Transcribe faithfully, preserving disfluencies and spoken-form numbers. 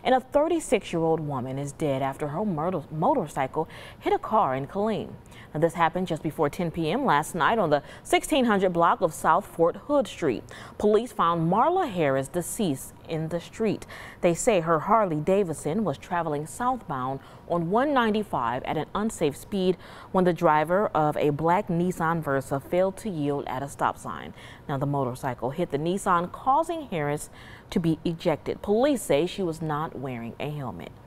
And a thirty-six-year-old woman is dead after her motor motorcycle hit a car in Killeen. Now, this happened just before ten p m last night on the sixteen hundred block of South Fort Hood Street. Police found Marla Harris deceased in the street. They say her Harley Davidson was traveling southbound on one ninety-five at an unsafe speed when the driver of a black Nissan Versa failed to yield at a stop sign. Now, the motorcycle hit the Nissan, causing Harris to be ejected. Police say she was not wearing a helmet.